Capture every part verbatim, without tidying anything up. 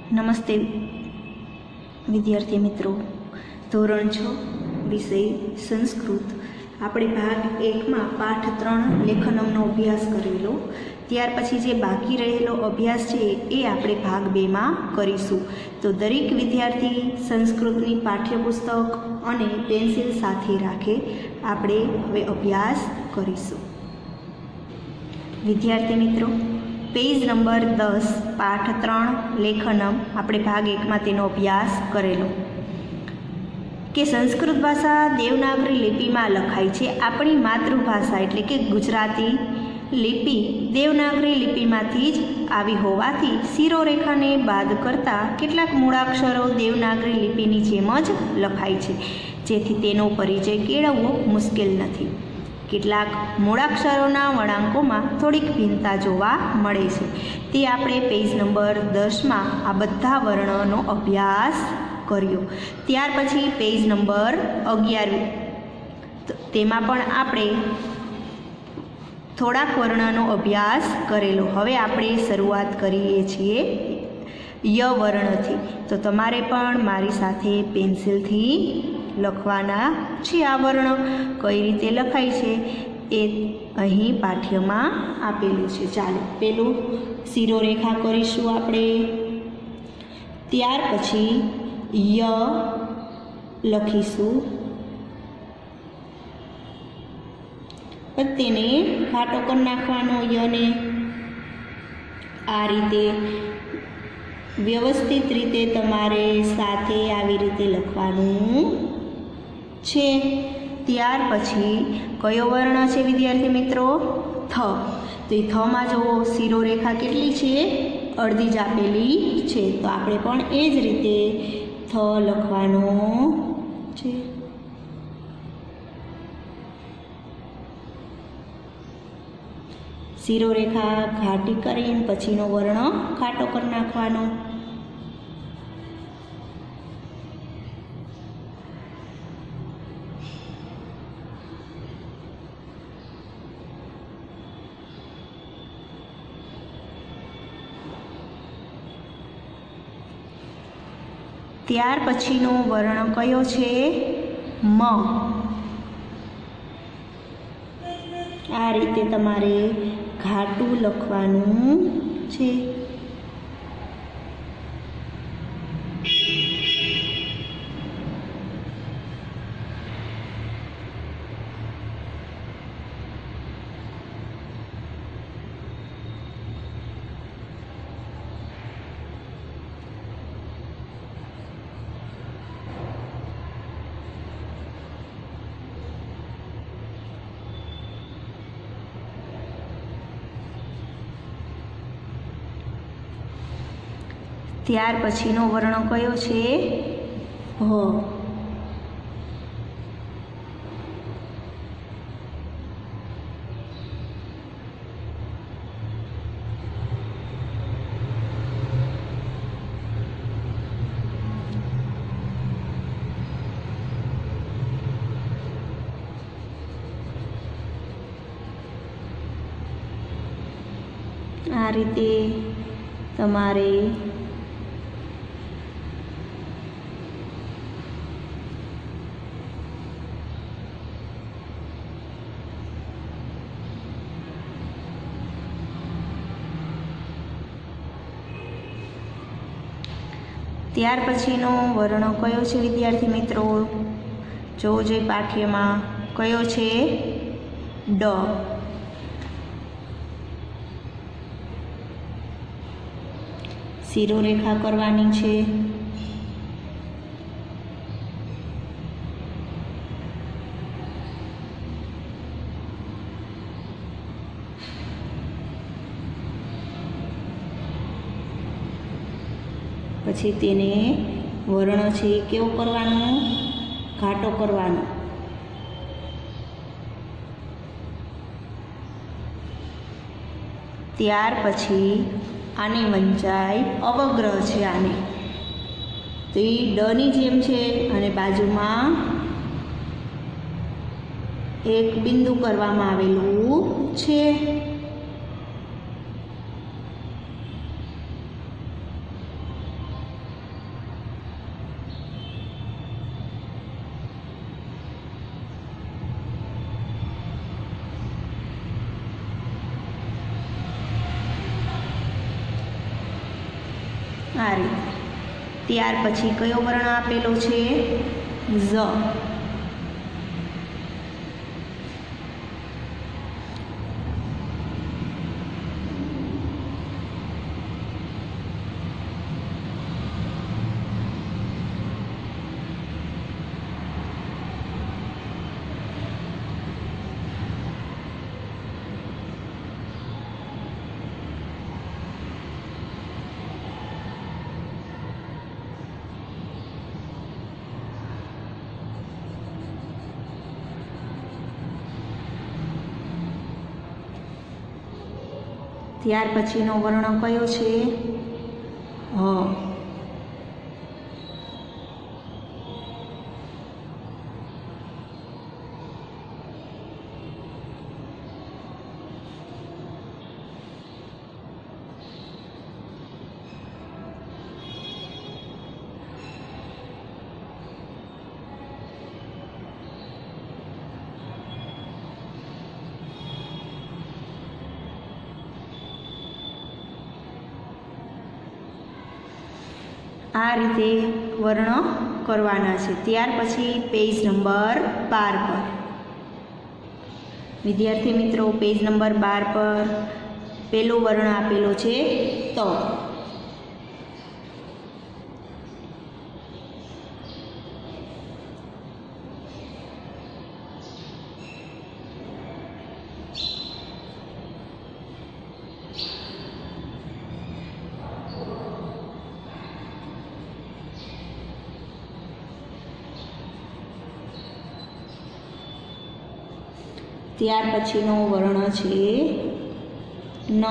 નમસ્તે વિદ્યાર્થી મિત્રો, ધોરણ છ વિષય સંસ્કૃત. આપણે ભાગ એકમાં પાઠ ત્રણ લેખનમનો અભ્યાસ કરેલો. ત્યાર પછી જે બાકી રહેલો અભ્યાસ છે એ આપણે ભાગ બેમાં કરીશું. તો દરેક વિદ્યાર્થી સંસ્કૃતની પાઠ્યપુસ્તક અને પેન્સિલ સાથે રાખે. આપણે હવે અભ્યાસ કરીશું. વિદ્યાર્થી મિત્રો, પેજ નંબર દસ, પાઠ ત્રણ લેખનમ, આપણે ભાગ એકમાં તેનો અભ્યાસ કરેલો કે સંસ્કૃત ભાષા દેવનાગરી લિપિમાં લખાય છે. આપણી માતૃભાષા એટલે કે ગુજરાતી લિપિ દેવનાગરી લિપિમાંથી જ આવી હોવાથી શિરોરેખાને બાદ કરતાં કેટલાક મૂળાક્ષરો દેવનાગરી લિપિની જેમ જ લખાય છે, જેથી તેનો પરિચય કેળવવો મુશ્કેલ નથી. કેટલાક મૂળાક્ષરોના વળાંકોમાં થોડીક ભિન્નતા જોવા મળે છે. તે આપણે પેજ નંબર દસમાં આ બધા વર્ણોનો અભ્યાસ કર્યો. ત્યાર પછી પેજ નંબર અગિયાર, તેમાં પણ આપણે થોડાક વર્ણનો અભ્યાસ કરેલો. હવે આપણે શરૂઆત કરીએ છીએ ય વર્ણથી. તો તમારે પણ મારી સાથે પેન્સિલથી લખવાના છે. આ વર્ણ કઈ રીતે લખાય છે એ અહીં પાઠ્યમાં આપેલું છે. ચાલો પેલું શિરોરેખા કરીશું આપણે. ત્યાર પછી ય લખીશું. તેને ઘાટો કરી નાખવાનો. યને આ રીતે વ્યવસ્થિત રીતે તમારે સાથે આવી રીતે લખવાનું છે. ત્યાર પછી કયો વર્ણ છે વિદ્યાર્થી મિત્રો? થ. તો એ થમાં જુઓ શિરોરેખા કેટલી છે? અડધી જ આપેલી છે. તો આપણે પણ એ જ રીતે થ લખવાનો છે. શિરોરેખા ઘાટી કરીને પછીનો વર્ણ ઘાટો કરી નાખવાનો. ત્યાર પછીનો વર્ણ કયો છે? મ. આ રીતે તમારે ઘાટું લખવાનું છે. ત્યાર પછીનો વર્ણ કયો છે? ભ. આ રીતે તમારે ત્યાર પછીનો વર્ણ કયો છે વિદ્યાર્થી મિત્રો? જોવો જોઈએ પાઠ્યમાં કયો છે? ડ. શિરોરેખા કરવાની છે. પછી તેને વર્ણ છે કેવો કરવાનો? ઘાટો કરવાનો. ત્યાર પછી આની વંચાઈ અવગ્રહ છે. આને તો એ ડની જેમ છે અને બાજુમાં એક બિંદુ કરવામાં આવેલું છે. આ રીતે. ત્યાર પછી કયો વર્ણ આપેલો છે? ઝ. ત્યાર પછીનો વર્ણ કયો છે? હ. આ રીતે વર્ણ કરવાના છે. ત્યાર પછી પેજ નંબર બાર પર વિદ્યાર્થી મિત્રો, પેજ નંબર બાર પર પહેલો વર્ણ આપેલો છે ત. ત્યાર પછીનો વર્ણ છે ન.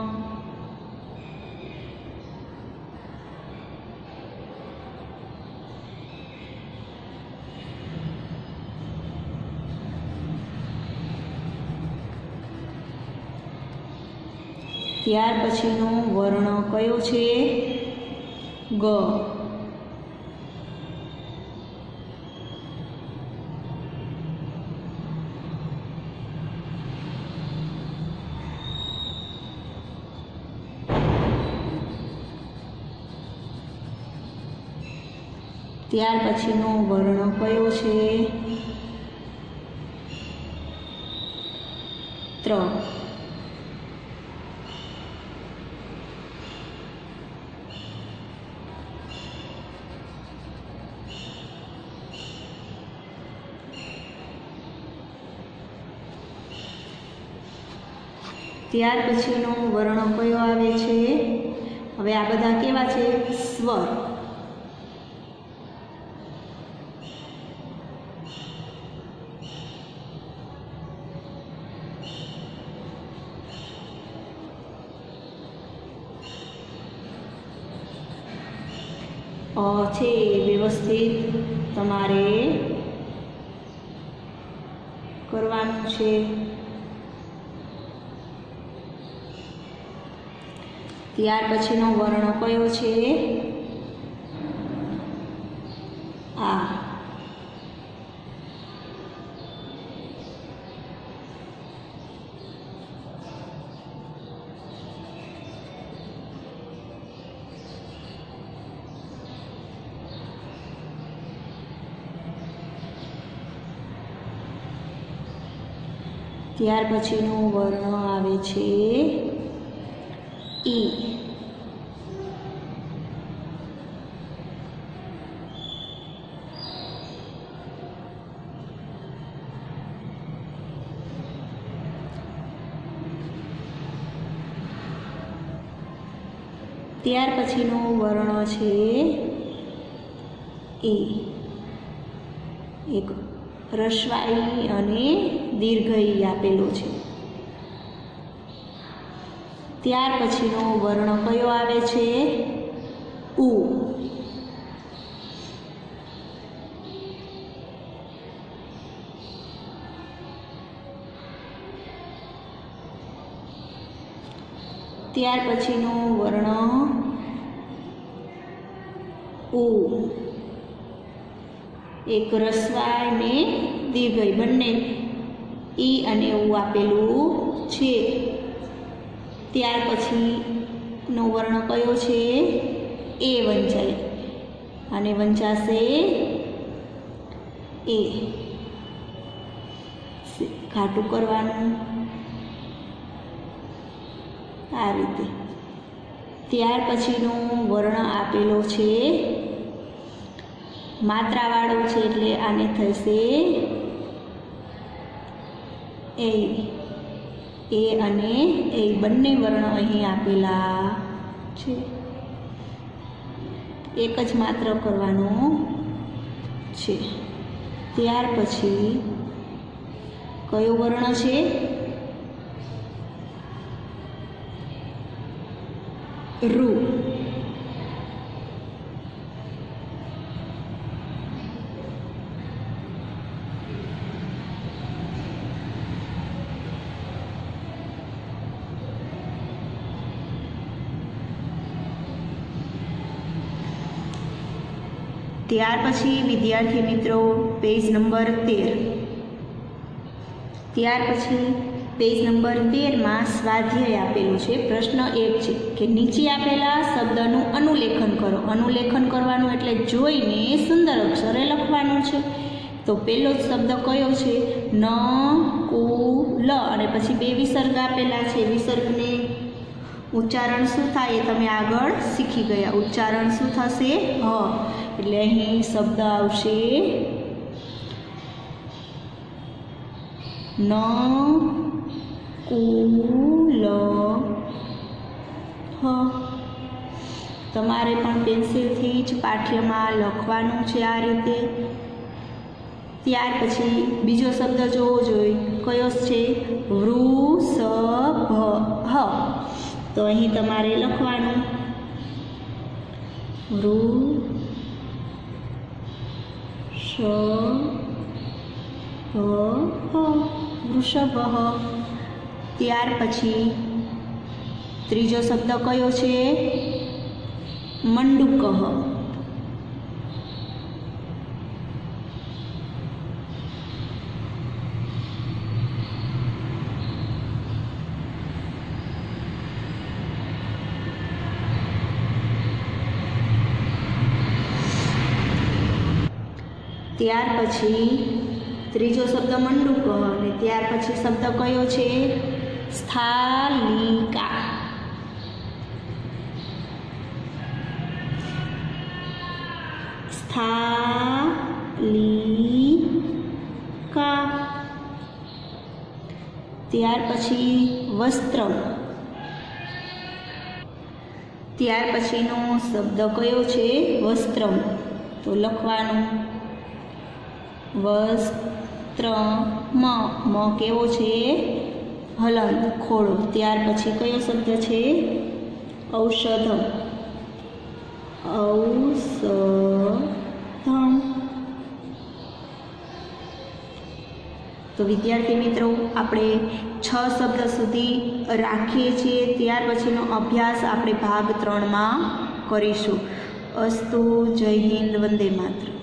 ત્યાર પછીનો વર્ણ કયો છે? ગ. ત્યાર પછીનો વર્ણ કયો છે? ત્ર. ત્યાર પછીનો વર્ણ કયો આવે છે? હવે આ બધા કેવા છે? સ્વર. અ છે વ્યવસ્થિત તમારે કરવાનું છે. ત્યાર પછીનો વર્ણ કયો છે? આ. ત્યાર પછીનો વર્ણ આવે છે ઈ. ત્યાર પછીનો વર્ણ છે એ. એક રસ્વાઈ અને દીર્ઘઈ આપેલો છે. ત્યાર પછીનો વર્ણ કયો આવે છે? ઉ. ત્યાર પછીનો વર્ણ ઉ. એક રસ્વાઈ ને દીર્ઘઈ બંને ઈ અને ઉ આપેલું છે. ત્યાર પછીનો વર્ણ કયો છે? એ વંચાય અને વંચાશે એ. ઘાટું કરવાનું આ રીતે. ત્યાર પછીનો વર્ણ આપેલો છે માત્રાવાળો છે એટલે આને થશે એ. એ અને એ બંને વર્ણ અહીં આપેલા છે. એક જ માત્ર કરવાનો છે. ત્યાર પછી કયો વર્ણ છે? રૂ. ત્યાર પછી વિદ્યાર્થી મિત્રો પેજ નંબર તેર. ત્યાર પછી પેજ નંબર તેરમાં સ્વાધ્યાય આપેલું છે. પ્રશ્ન એક છે કે નીચે આપેલા શબ્દનું અનુલેખન કરો. અનુલેખન કરવાનું એટલે જોઈને સુંદર અક્ષરે લખવાનું છે. તો પહેલો જ શબ્દ કયો છે? ન કુ લ અને પછી બે વિસર્ગ આપેલા છે. વિસર્ગને ઉચ્ચારણ શું થાય એ તમે આગળ શીખી ગયા. ઉચ્ચારણ શું થશે? હ. એટલે અહીં શબ્દ આવશે ન કુ લ હ. તમારે પણ પેન્સિલથી જ પાઠ્યમાં લખવાનું છે આ રીતે. ત્યાર પછી બીજો શબ્દ જોવો જોઈએ. કયો છે? વૃષભ. હ. તો અહીં તમારે લખવાનું વૃ ષ ભ વૃષભ. ત્યાર પછી ત્રીજો શબ્દ કયો છે? મંડુક. ત્યાર પછી ત્રીજો શબ્દ મંડુક અને ત્યાર પછી શબ્દ કયો છે? સ્થાલિકા. સ્થાલિકા. ત્યાર પછી વસ્ત્ર. ત્યાર પછીનો શબ્દ કયો છે? વસ્ત્રમ. તો લખવાનું વસ્ત્ર મ. મ કેવો છે? હલંત, ખોડો. ત્યાર પછી કયો શબ્દ છે? ઔષધમ. ઔષધમ. તો વિદ્યાર્થી મિત્રો આપણે છ શબ્દ સુધી રાખીએ છીએ. ત્યાર પછીનો અભ્યાસ આપણે ભાગ ત્રણમાં કરીશું. અસ્તુ. જય હિન્દ. વંદે માતરમ.